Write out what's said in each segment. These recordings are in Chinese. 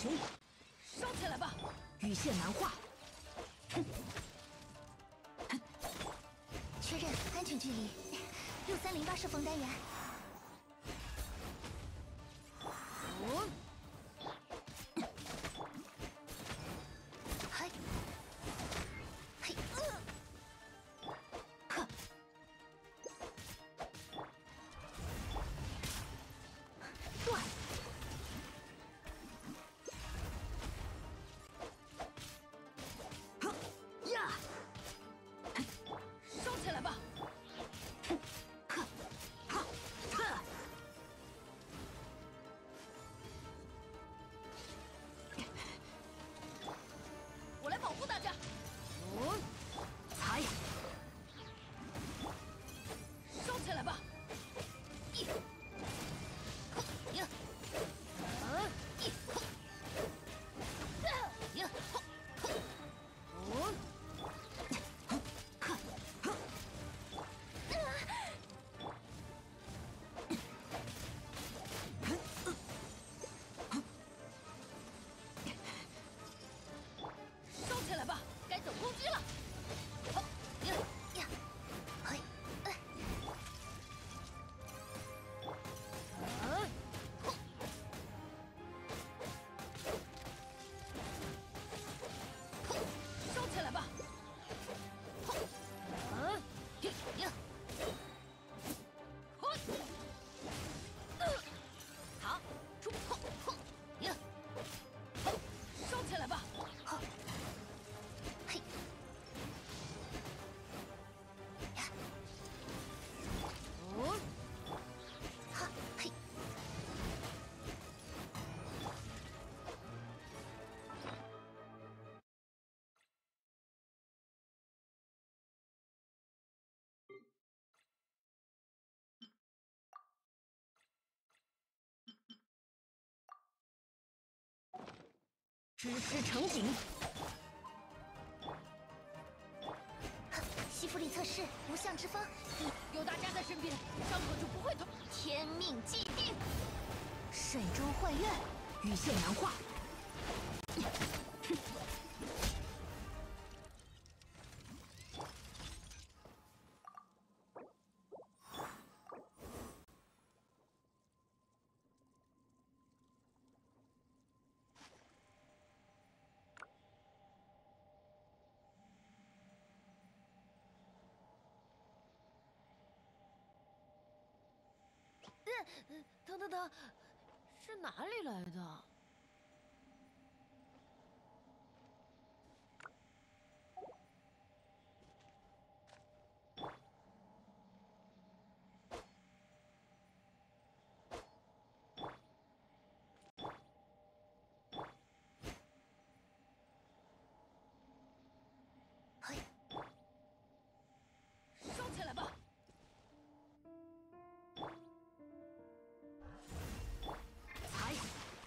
群， 烧起来吧！ 羽线难画。 确认安全距离，6308射锋单元。 哦， 嘿，嘿， 哼，断。哼呀！ 烧起来吧！ 哼，哈，哼。 我来保护大家。 哦，踩， 烧起来吧！一，呀，一，呀， 哦，哼，哼， 烧起来吧！该走攻击了。好，呀， 呀，嘿， 烧起来吧！呀，嘿，好，出，呀，好，烧起来吧！ 好，嘿，呀， 哦， 哈，嘿， 支师成景。 西弗里测试无相之风， 有大家在身边，伤口就不会痛。 天命既定。 慎终幻院，羽线难画。 等，是哪里来的？ 嘿， 烧起来吧！ 踩，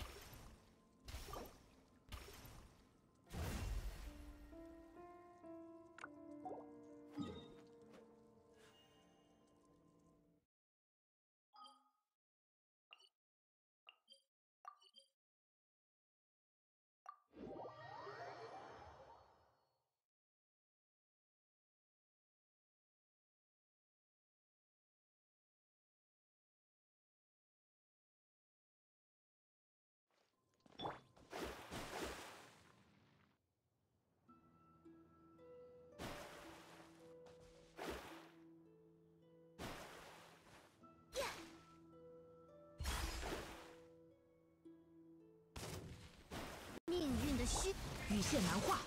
命运的虚， 羽线难画。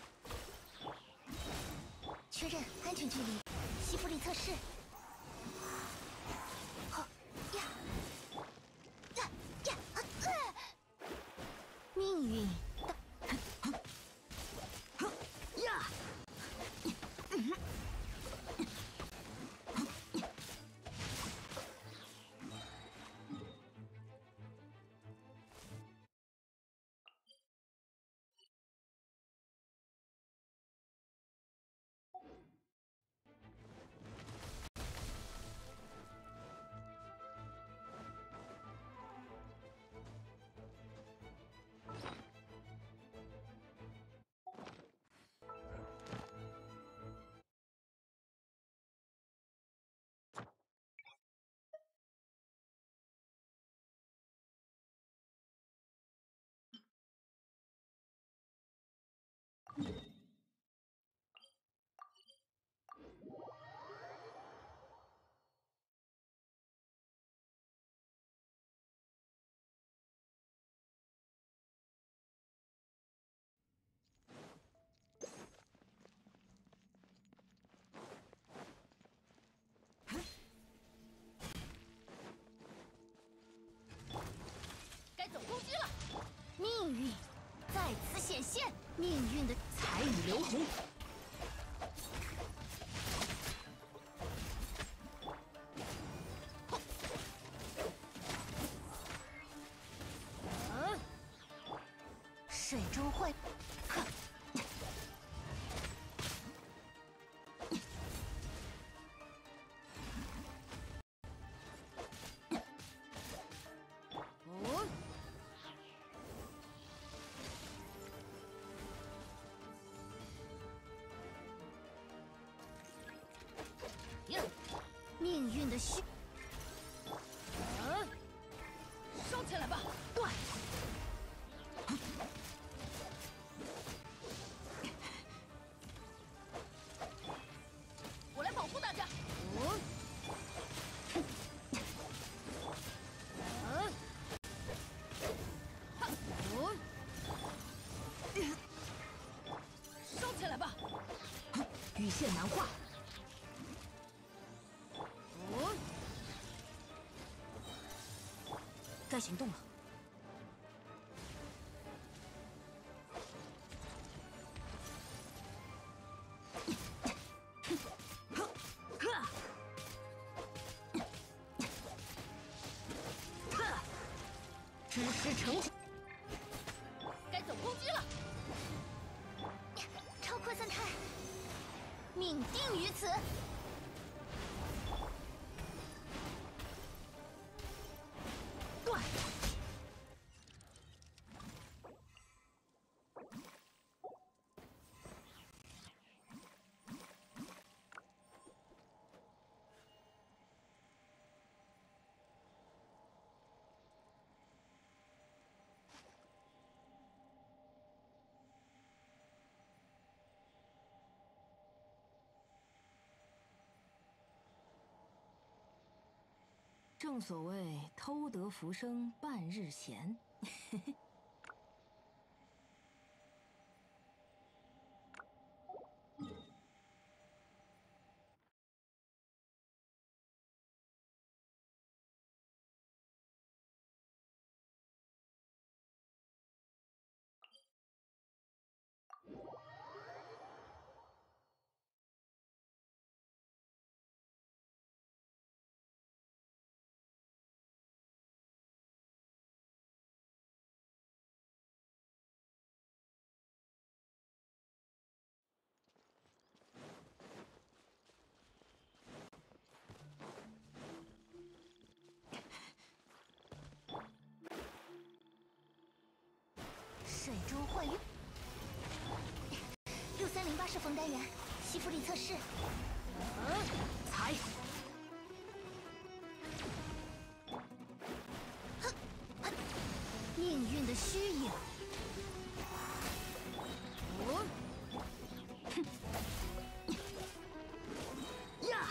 确认安全距离，西弗里测试。好，呀，呀呀，命运呀！ 显现， 命运的彩雨流红。 水中幻，哼， 哦，呀， 命运的虚， 烧起来吧！ 断， 我来保护大家。烧起来吧！ 羽线难化，该行动了。知识成体， 该走攻击了。 超扩散态，命定于此。 断。正所谓偷得浮生半日闲。 水中幻月，6308是冯单元，吸附力测试。 踩， 命运的虚影， 呀！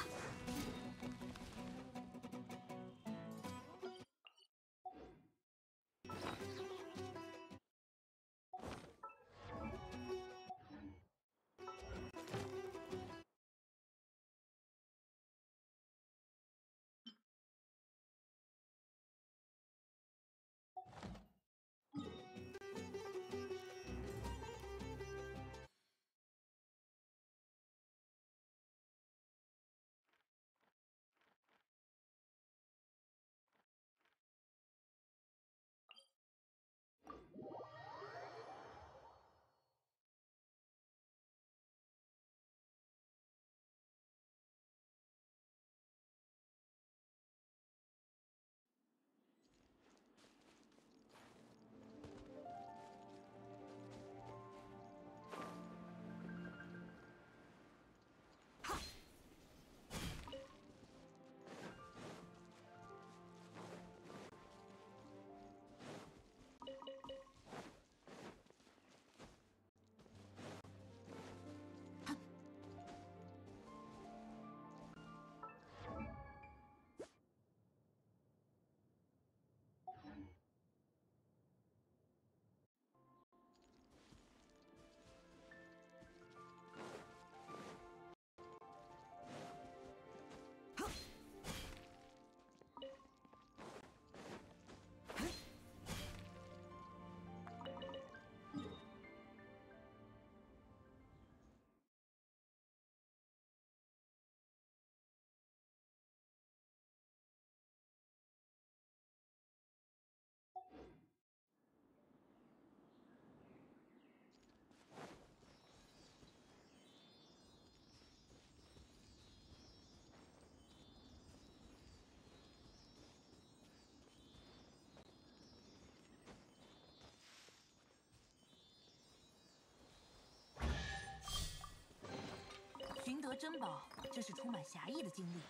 珍宝真是充满侠义的经历。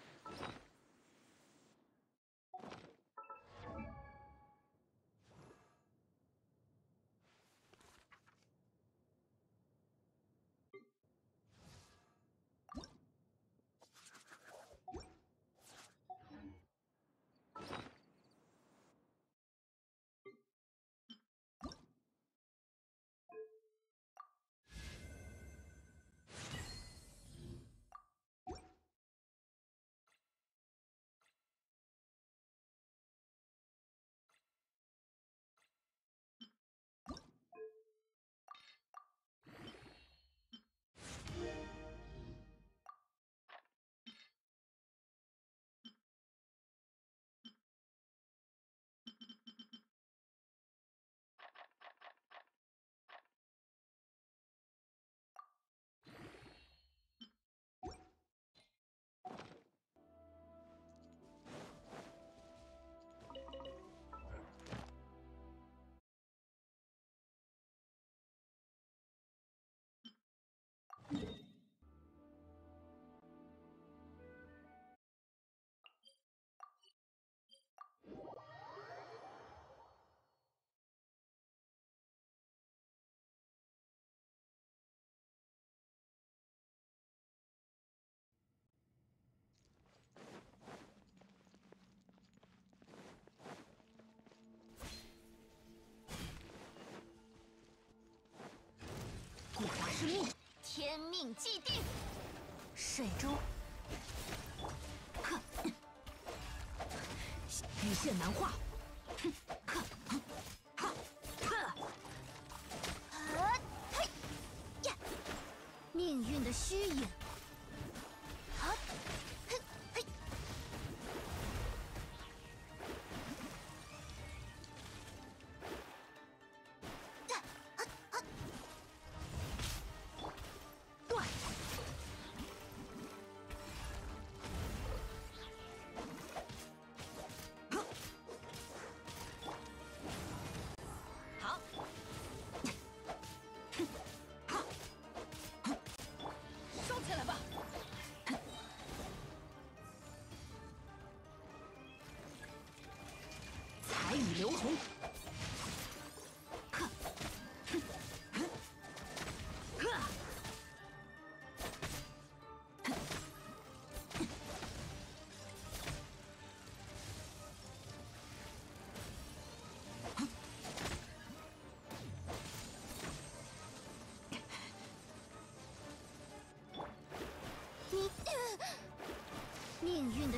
古华之命， 天命既定。 水珠，哼，羽线难化，哼，哼，哼，哼， 嘿呀！命运的虚影。啊，嘿，嘿。 断！ 好，收起来吧。 彩雨流红。 命运的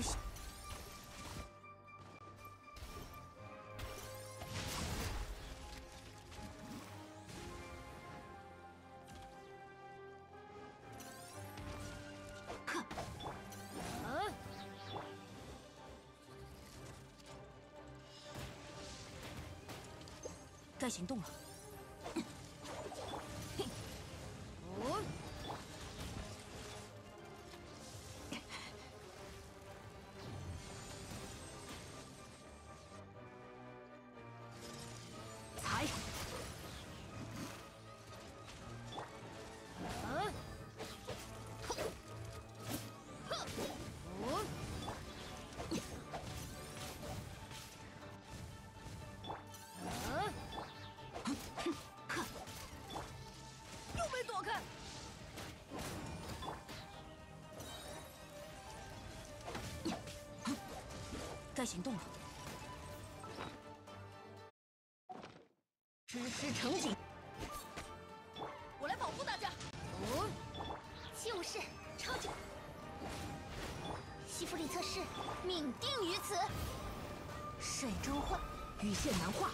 该行动了。踩！ 又没躲开。 该行动了。只师成景， 我来保护大家。 就是超级西弗里测试，命定于此。 水珠幻，羽线难化。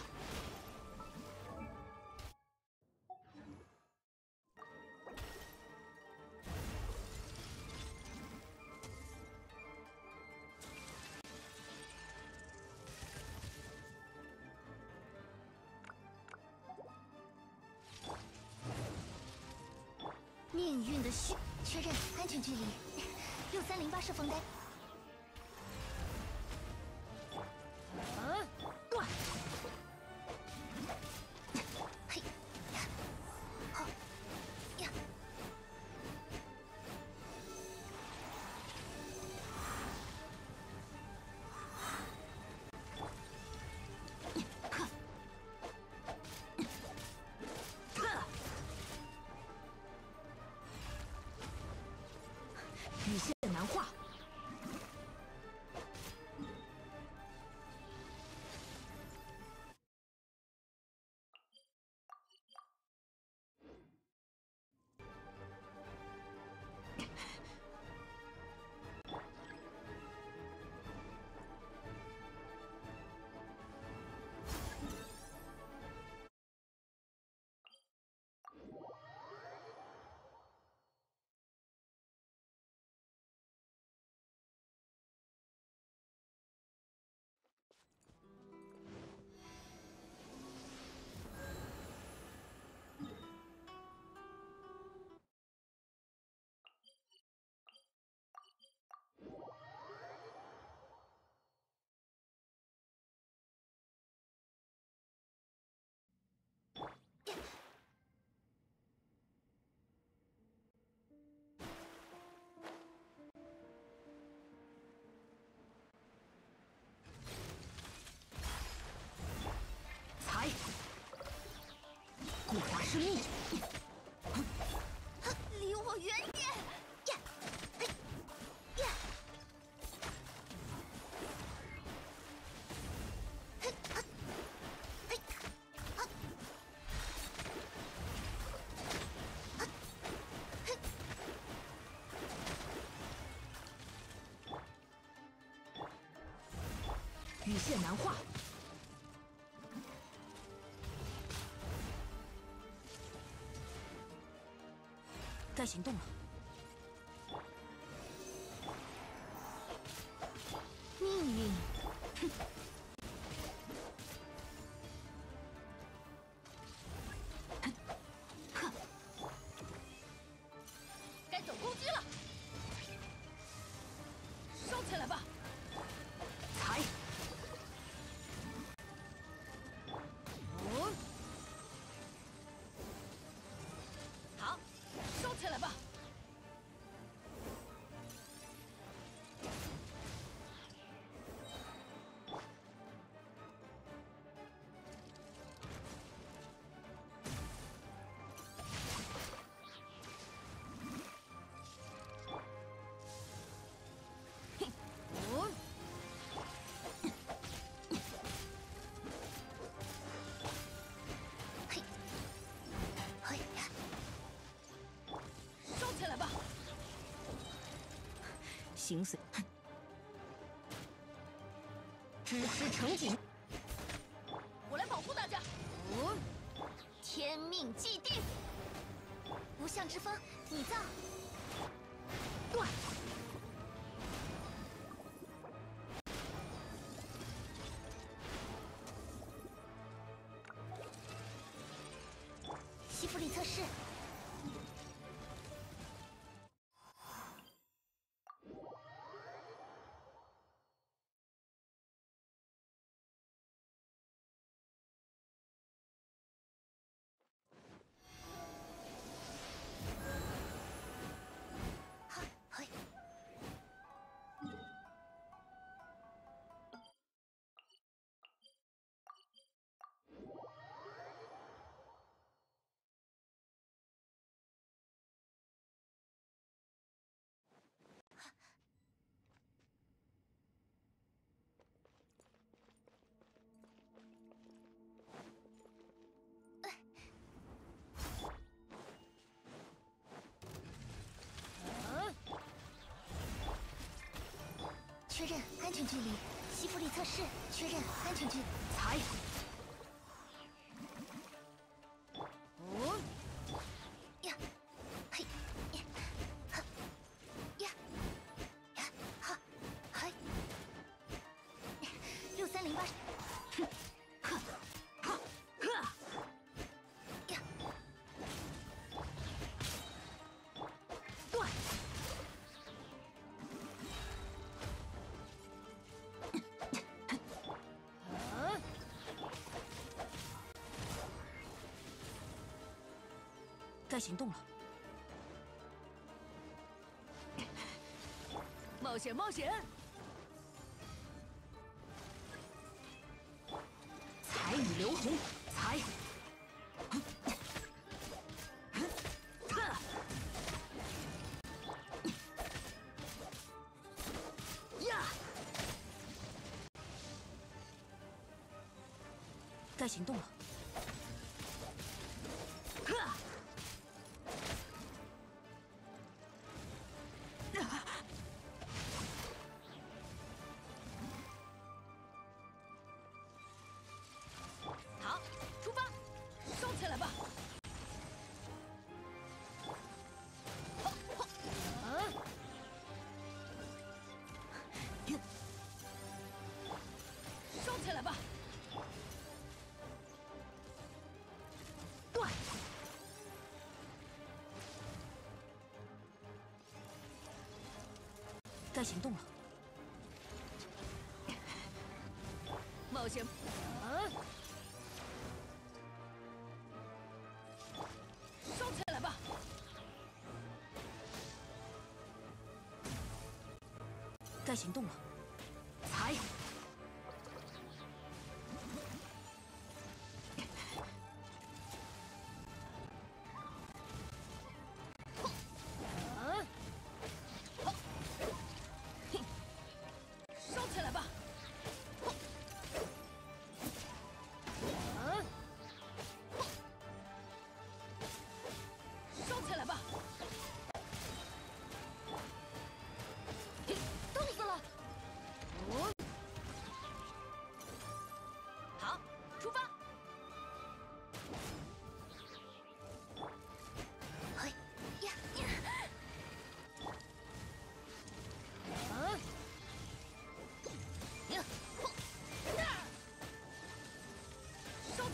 命运的虚，确认安全距离，6308是冯呆。 断！ 嘿，好呀！ 生命。 离我远点！呀，嘿，呀，嘿，啊，嘿，啊，啊，嘿， 羽线难化。该行动了。 命运，哼， 该走攻击了，烧起来吧！ 踩。 哦，好，烧起来吧！ 哦，嘿，嘿呀， 烧起来吧！ 形似，哼，只识成景。 我来保护大家。 哦，天命既定，无相之风，你造， 断。 西弗里测试。哈，嘿，确认安全距离，西弗里测试，确认安全距离。 踩。 哦，呀，嘿，呀，哈，呀，呀，哈，嘿，6308， 哼，哈，哈，哈。 呀， 断。该行动了。 冒险，冒险！ 彩羽流红，踩。呀！该行动了。 好，出发，烧起来吧！烧起来吧！ 断。该行动了。 冒险，烧起来吧！ 该行动了。踩。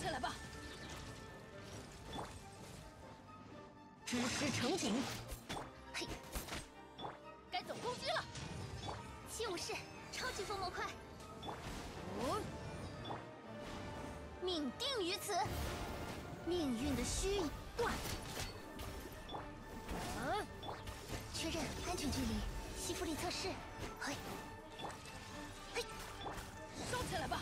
起来吧！ 知识成景， 嘿， 该走攻击了！ 就是超级风魔快， 哦， 命定于此。命运的虚影断，确认安全距离，吸附力测试。嘿，嘿， 收起来吧！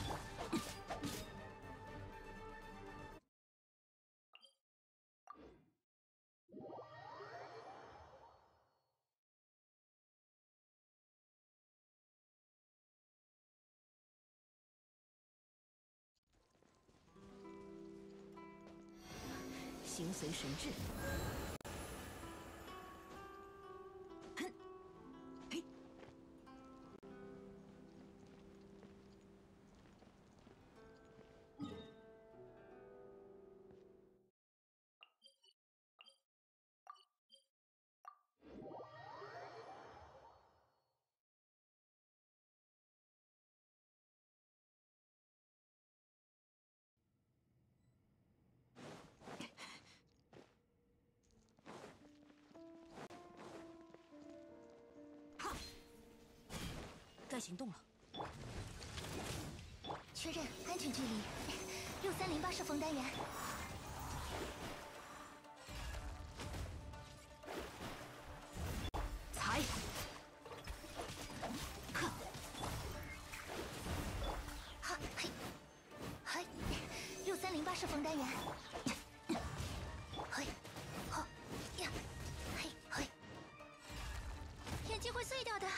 形随神至。哼，嘿，该行动了。 确认安全距离，6308射锋单元。 踩， 哈嘿，嘿，6308射锋单元。嘿，吼呀，嘿嘿，眼睛会碎掉的。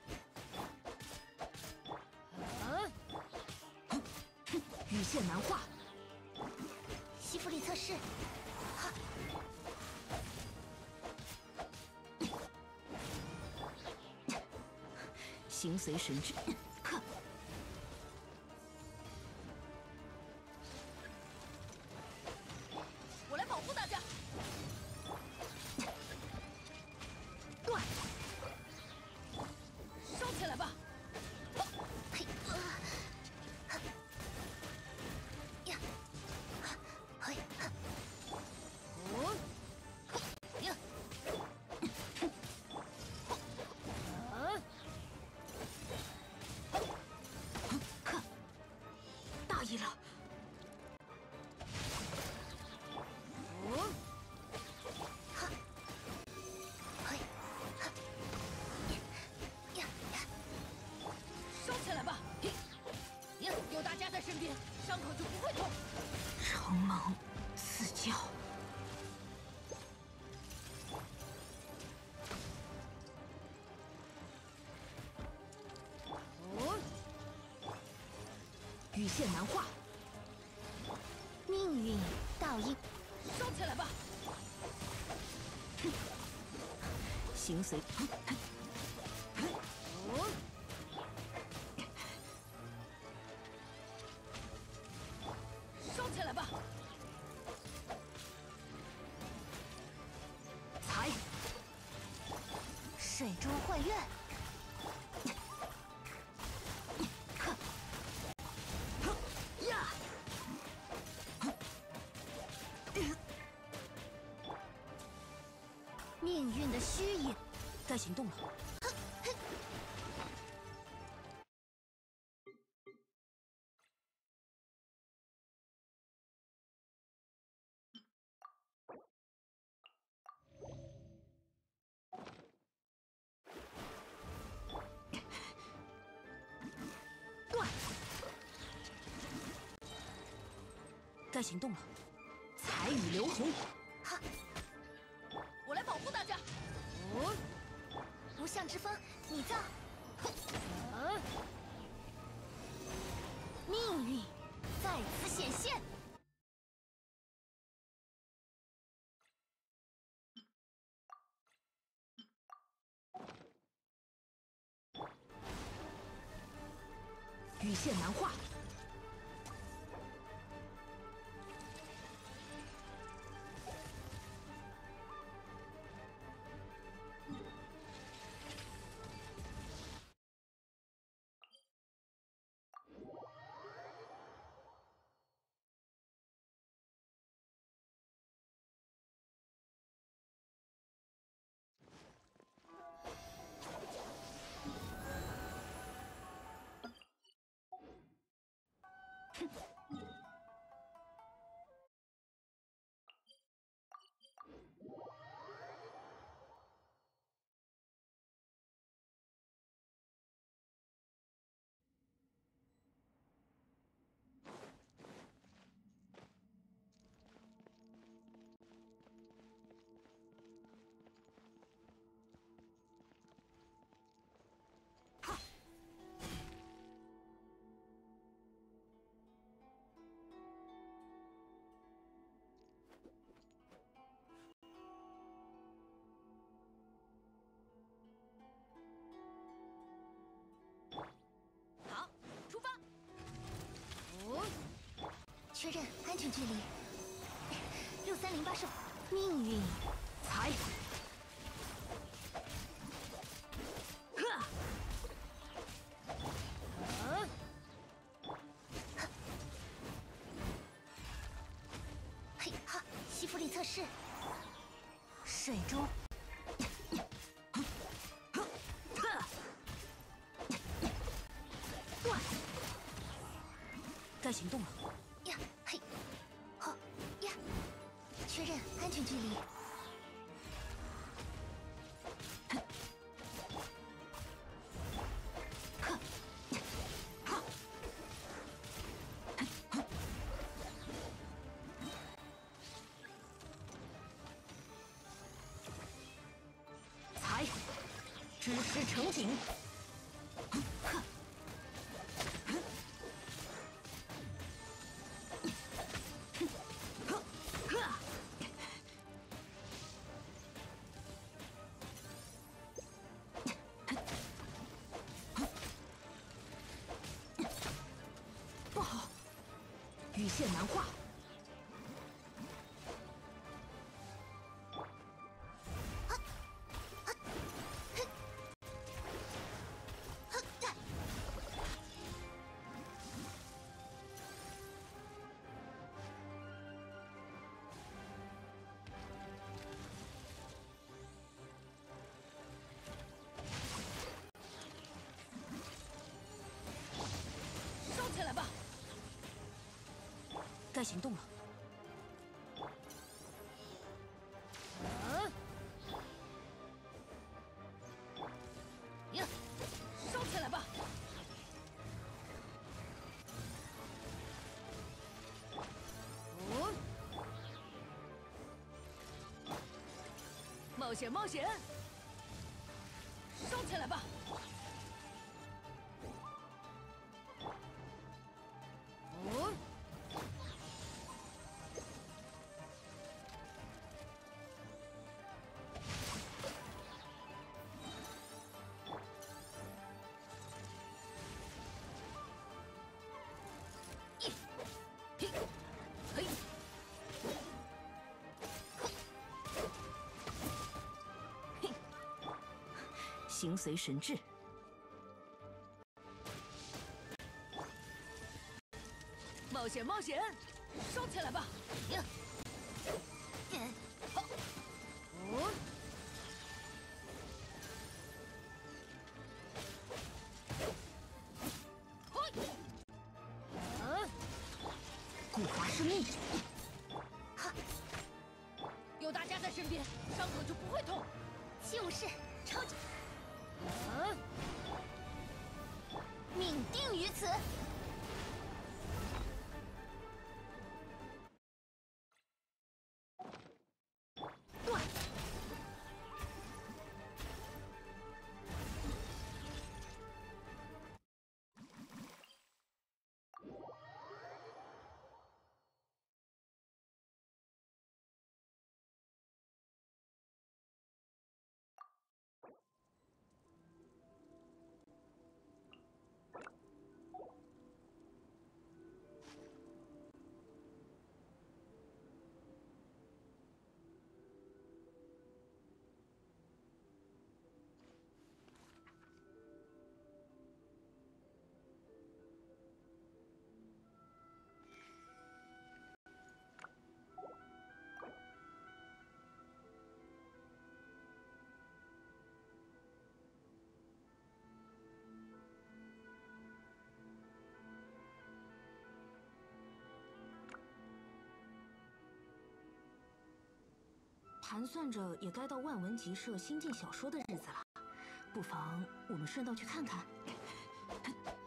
羽线难化， 吸附力测试。哈， 形随神至。 我来保护大家！ 断， 收起来吧！ 嘿，呀，嘿， 哦，呀， 大意了。 哦， 嘿，呀呀， 收起来吧！嘿，呀，有大家在身边，伤口就不会痛。 承蒙赐教。 哦， 羽线难化， 命运倒映。 收起来吧！ 形随。 哦，收起来吧！ 踩， 水珠幻院。 呀！ 命运的虚影， 该行动了。断，该行动了。彩羽流红， 哈， 我来保护大家！哦， 无相之风，你造。命运在此显现。 羽线难化， 认安全距离。6308是命运， 踩！ 嘿哈，西弗里测试。 水珠。该行动了。 呀嘿，好呀，确认安全距离。 踩！知识成景。不好，羽线难画。 收起来吧！ 该行动了。 呀，收起来吧！冒险，冒险！收起来吧！嘿， 形随神智。 冒险，冒险！收起来吧！呀，好， 古华生命。 有大家在身边，伤口就不会痛。 就是超级，命定于此。断。 盘算着也该到万文集社新进小说的日子了，不妨我们顺道去看看。